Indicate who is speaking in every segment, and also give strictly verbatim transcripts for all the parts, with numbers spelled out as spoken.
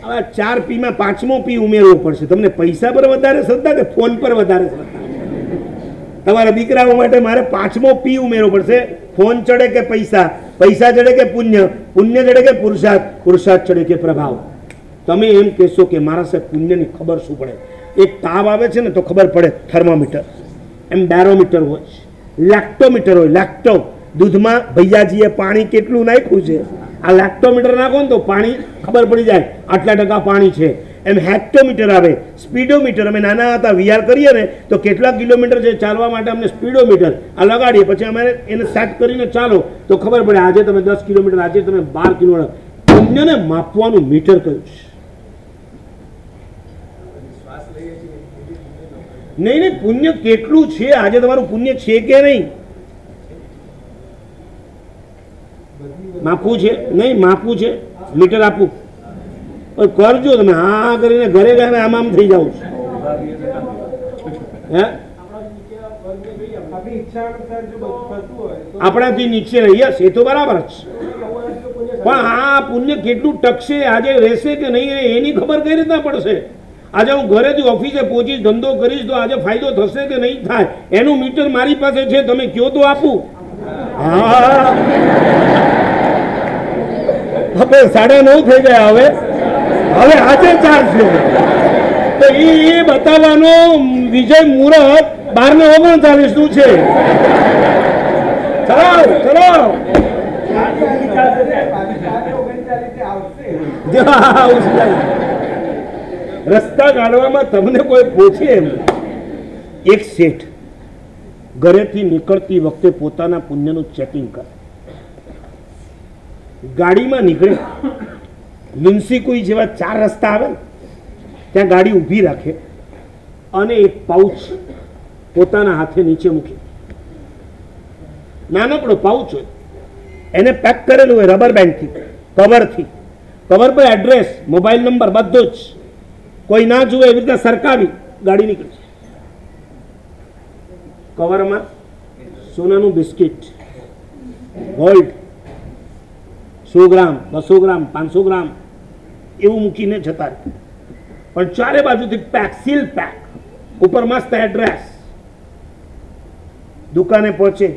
Speaker 1: હવે ચાર પી માં પાંચમો પી ઉમેરવો પડશે. તમને પૈસા પર વધારે શ્રદ્ધા કે ફોન પર વધારે શ્રદ્ધા? તમારા દીકરાઓ માટે મારે પાંચમો પી ઉમેરવો પડશે. ફોન ચડે કે પૈસા, પૈસા ચડે કે પુણ્ય, પુણ્ય ચડે કે પુરુષાર્થ, પુરુષાર્થ ચડે કે પ્રભાવ. તમે એમ કહેશો કે મારા સાહેબ પુણ્યની ખબર શું પડે? એક તાવ આવે છે ને તો ખબર પડે, થર્મોમીટર. એમ બેરોમીટર હોય, લેક્ટોમીટર હોય. લેક્ટો દૂધમાં ભૈયાજીએ પાણી કેટલું નાખ્યું છે, આ લેક્ટોમીટર નાખો ને તો પાણી ખબર પડી જાય આટલા ટકા પાણી છે. એમ હેક્ટોમીટર આવે, સ્પીડોમીટર. અમે નાના હતા વીઆર કરીએ ને તો કેટલા કિલોમીટર છે ચાલવા માટે અમને સ્પીડોમીટર આ લગાડીએ, પછી અમે એને સેટ કરીને ચાલો તો ખબર પડે આજે તમે દસ કિલોમીટર, આજે તમે બાર કિલોમીટર. પુણ્યને માપવાનું મીટર કયું છે? નહીં નહીં, પુણ્ય કેટલું છે આજે તમારું પુણ્ય છે કે નહીં માપવું છે? નહીં માપવું છે, મીટર આપવું કરજો તમે. હા કરીને ઘરે ઘરે આમ આમ થઈ જાવ. હે આપણાથી નીચે રહીએ એ તો બરાબર જ, પણ આ પુણ્ય કેટલું ટકશે, આજે રહેશે કે નહીં રહે એની ખબર કઈ રીતના પડશે? આજે હું ઘરેથી ઓફિસે પહોંચીશ, ધંધો કરીશ તો આજે ફાયદો થશે કે નહીં થાય એનું મીટર મારી પાસે છે. તમે કયો તો આપું. હા હવે સાડા નવ થઈ ગયા, હવે હવે આજે ચાર્જ લો તો એ બતાવવાનો વિજય મુહૂર્ત બાર ને ઓગણચાલીસ નું છે. ચલો ચલો રસ્તા કાઢવામાં તમને કોઈ પૂછે એમ. એક શેઠ ઘરેથી નીકળતી વખતે પોતાના પુણ્યનું ચેકિંગ કરે. ગાડીમાં નીકળે, લુન્સીકુઈ જેવા ચાર રસ્તા આવે ને ત્યાં ગાડી ઊભી રાખે અને એક પાઉચ પોતાના હાથે નીચે મૂકી, નાનકડો પાઉચ હોય, એને પેક કરેલું હોય રબર બેન્ડથી, કવરથી. કવર પર એડ્રેસ, મોબાઈલ નંબર બધું જ, કોઈ ના જુએ એવી રીતે સરકાવી ગાડી નીકળે. કવરમાં સોનાનું બિસ્કિટ, ગોલ્ડ, સો ગ્રામ, બસો ગ્રામ, પાંચસો ગ્રામ એવું મૂકીને જતા રહે. પણ ચારે બાજુથી પેક, સીલ પેક, ઉપર મસ્ત એડ્રેસ. દુકાને પહોંચે,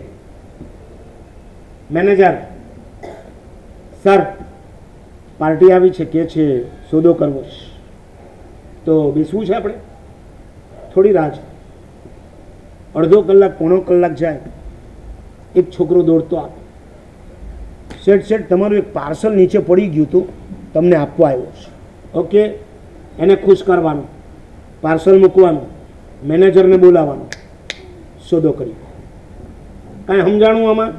Speaker 1: મેનેજર સર પાર્ટી આવી છે કે છે સોદો કરવો છે તો બેસવું છે આપણે, થોડી રાહ છે. અડધો કલાક પોણો કલાક જાય, એક છોકરો દોડતો આવે, શેઠ શેઠ તમારું એક પાર્સલ નીચે પડી ગયું હતું, તમને આપવા આવ્યો છે. ઓકે, એને ખુશ કરવાનું, પાર્સલ મૂકવાનું, મેનેજરને બોલાવવાનું, સોદો કરી. કાંઈ સમજાણું આમાં?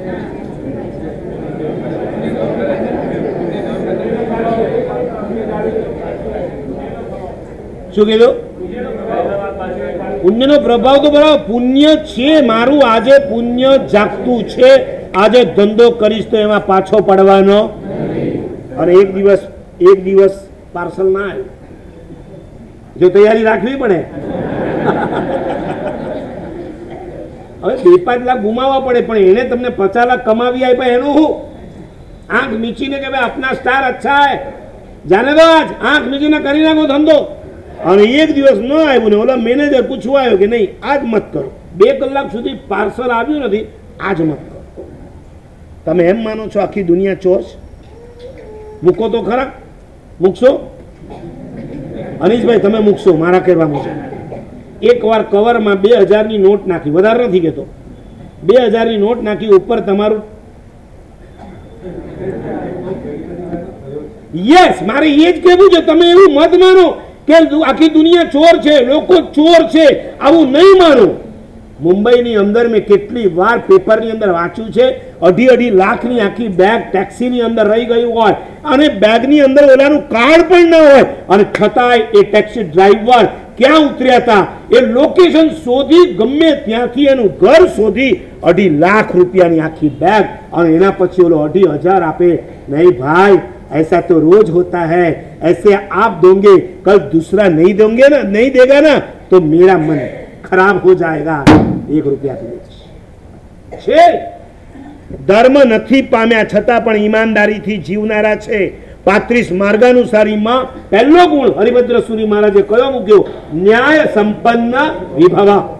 Speaker 1: શું કીધું? પુણ્યનો પ્રભાવ તો બરાબર, પુણ્ય છે મારું, આજે પુણ્ય જાગતું છે, આજે ધંધો કરીશ તો એમાં પાછો પડવાનો. અને એક દિવસ એક દિવસ પાર્સલ ના આવ્યું, જો તૈયારી રાખવી પડે. હવે બે પાંચ લાખ ગુમાવવા પડે, પણ એને તમને પચાસ લાખ કમાવી આપ્યા એનું હું? આંખ મીચીને કે ભાઈ આપના સ્ટાર અચ્છા હે, જાને દો આજ, આંખ મીચીને કરી નાખો ધંધો. અને એક દિવસ ન આવ્યું ને ઓલા મેનેજર પૂછવા આવ્યો કે નહીં આજ મત કરો, બે કલાક સુધી પાર્સલ આવ્યું નથી, આજ મત કરો. તમે એમ માનો છો આખી દુનિયા ચોર છે? મૂકો તો ખરા, મૂકશો? અનીશભાઈ તમે મૂકશો? મારા કહેવા મુજબ એક વાર કવરમાં બે હજારની નોટ નાખી, વધારે નથી કહેતો, બે હજારની નોટ નાખી, ઉપર તમારું યસ, મારે એ જ કહેવું છે. તમે એવું મત માનો કે આખી દુનિયા ચોર છે, લોકો ચોર છે, આવું નહીં માનો. મુંબઈની અંદર મેં કેટલી વાર પેપરની અંદર વાંચ્યું છે, અઢી અઢી લાખની આખી બેગ ટેક્સીની અંદર રહી ગયું હોય અને બેગની અંદર ઓલાનું કાર્ડ પણ ના હોય, અને છતાંય એ ટેક્સી ડ્રાઈવર ક્યાં ઉતર્યા હતા એ લોકેશન શોધી, ગમે ત્યાંથી એનું ઘર શોધી, અઢી લાખ રૂપિયાની આખી બેગ, અને એના પછી ઓલો અઢી હજાર આપે. નહીં ભાઈ, ऐसा तो रोज होता है, ऐसे आप दोगे कल दूसरा नहीं दोगे ना, नहीं देगा ना तो मेरा मन खराब हो जाएगा. एक रुपया છે, ધર્મ નથી પામ્યા છતાં પણ ઈમાનદારીથી જીવનારા છે, પાંત્રીસ માર્ગાનુસારીમાં પહેલો ગુણ હરિભદ્ર સુરી મહારાજે કયો મૂક્યો? ન્યાય સંપન્ન વિભવ.